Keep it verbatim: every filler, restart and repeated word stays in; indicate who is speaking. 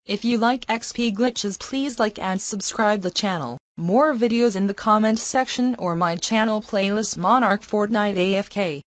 Speaker 1: If you like X P glitches, please like and subscribe the channel. More videos in the comment section or my channel playlist Monarch Fortnite A F K.